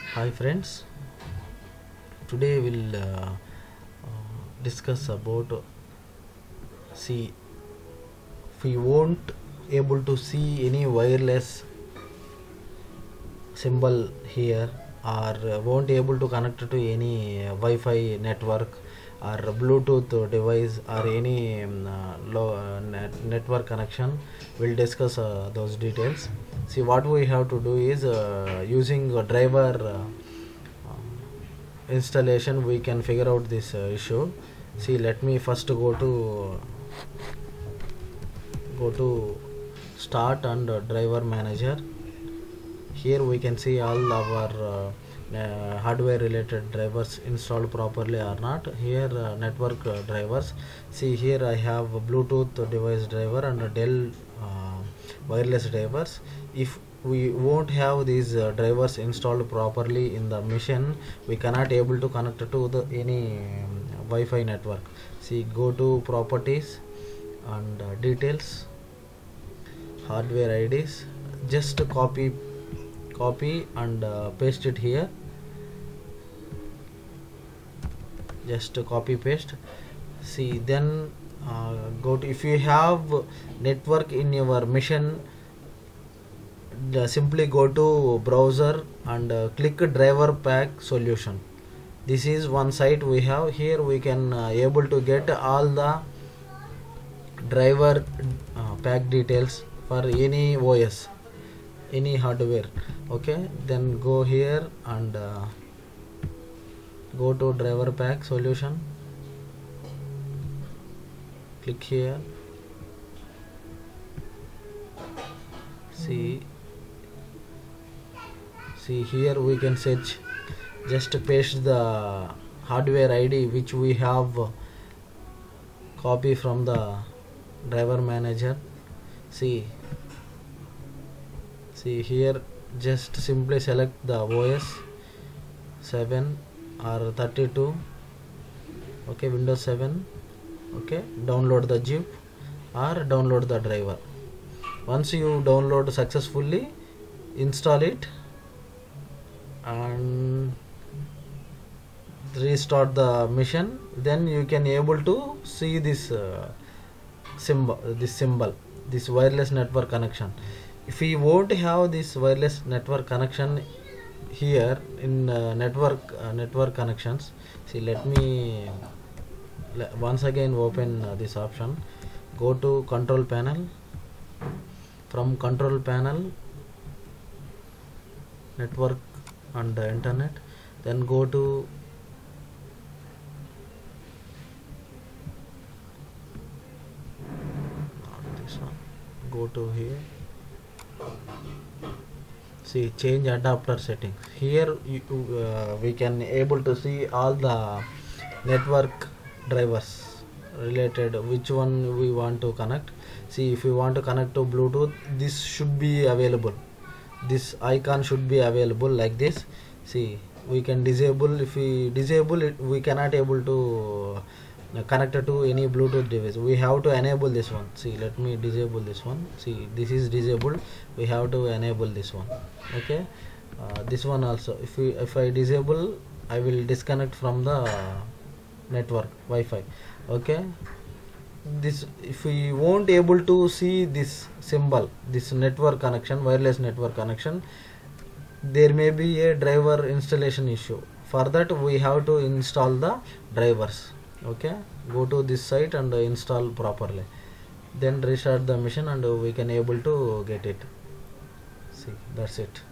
Hi friends, today we'll discuss about see if we won't able to see any wireless symbol here or won't able to connect to any Wi-Fi network or Bluetooth device or any network connection. We'll discuss those details. See, what we have to do is using a driver installation we can figure out this issue. See, let me first go to start and driver manager. Here we can see all our hardware related drivers installed properly or not. Here network drivers. See, here I have a Bluetooth device driver and a Dell wireless drivers. If we won't have these drivers installed properly in the machine, we cannot able to connect to the any Wi-Fi network. See, go to properties and details, hardware IDs. Just copy and paste it here. Just copy paste. See, then go to, if you have network in your machine, simply go to browser and click driver pack solution. This is one site we have. Here we can able to get all the driver pack details for any OS, any hardware. Okay, then go here and go to driver pack solution, click here. See here we can search, just paste the hardware ID which we have copy from the driver manager. See here, just simply select the OS 7 or 32. Okay, Windows 7. Okay, download the zip or download the driver. Once you download successfully, install it and restart the machine. Then you can able to see this symbol, this wireless network connection. If we won't have this wireless network connection here in network connections, see, let me once again open this option. Go to control panel. From control panel, network and internet, then go to not this one, go to here. See, change adapter settings. Here we can able to see all the network drivers related, which one we want to connect. See, if we want to connect to Bluetooth, this should be available, this icon should be available like this. See, we can disable. If we disable it, we cannot able to connect it to any Bluetooth device. We have to enable this one. See, let me disable this one. See, this is disabled, we have to enable this one. Okay, this one also, if I disable, I will disconnect from the network Wi-Fi. Okay, this, if we won't able to see this symbol, this network connection, wireless network connection, there may be a driver installation issue. For that we have to install the drivers. Okay, go to this site and install properly, then restart the machine and we can able to get it. See, that's it.